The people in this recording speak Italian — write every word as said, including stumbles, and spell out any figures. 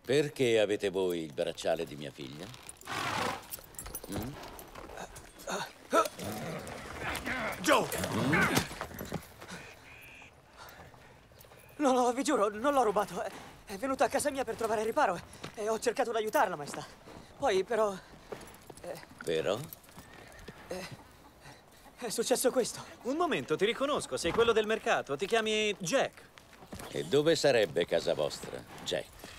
Perché avete voi il bracciale di mia figlia? Mm? Joe! Mm? No, no, vi giuro, non l'ho rubato. È, è venuta a casa mia per trovare riparo e ho cercato di aiutarla, maestà. Poi, però... Eh, Però? Eh, è successo questo. Un momento, ti riconosco, sei quello del mercato. Ti chiami Jack. E dove sarebbe casa vostra, Jack?